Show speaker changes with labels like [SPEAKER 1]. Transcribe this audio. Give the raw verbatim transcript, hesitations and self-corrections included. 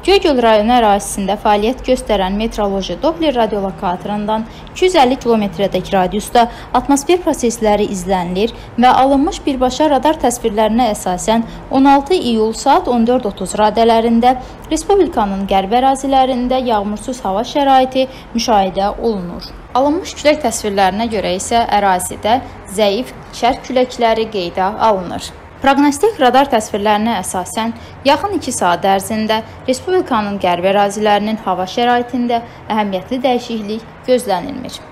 [SPEAKER 1] Göygöl rayonu ərazisində fəaliyyət göstərən meteoroloji Doppler radiolokatorundan iki yüz əlli kilometrədək radiusda atmosfer prosesləri izlənilir və alınmış birbaşa radar təsvirlərinə əsasən on altı iyul saat on dörd otuz radələrində Respublikanın qərb ərazilərində yağmursuz hava şəraiti müşahidə olunur. Alınmış külək təsvirlərinə görə isə ərazidə zəif şərq küləkləri qeydə alınır. Proqnostik radar təsvirlərinə əsasən yaxın iki saat ərzində Respublikanın qərb ərazilərinin hava şəraitində əhəmiyyətli dəyişiklik gözlənilmir.